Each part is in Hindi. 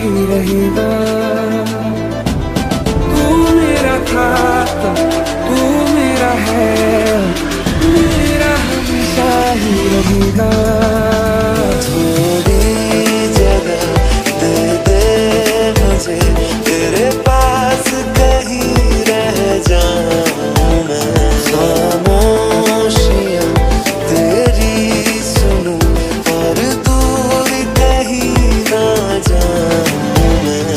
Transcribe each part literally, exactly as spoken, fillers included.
ही रहेगा। तू मेरा था तू मेरा है, मेरा हमेशा ही रहेगा। थोड़ी जगह दे दे मुझे, तेरे पास कहीं रह जाऊं मैं। खामोशियां तेरी सुनूं और दूर कहीं ना जाऊं मैं।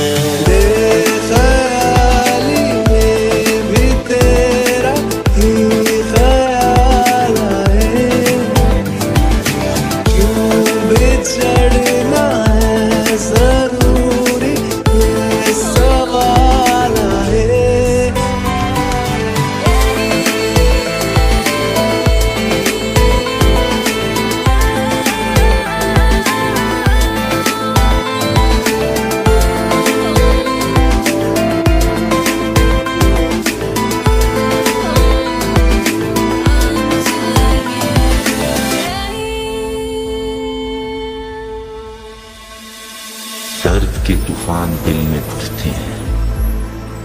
बेख्याली में भी तेरा ही ख्याल आए, क्यों बिछड़ना है जरूरी ये सवाल है। दर्द के तूफान दिल में उठते हैं,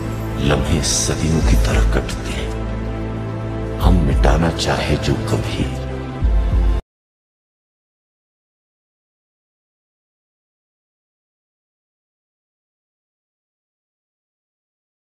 लम्हे सदियों की तरह कटते हैं। हम मिटाना चाहे जो कभी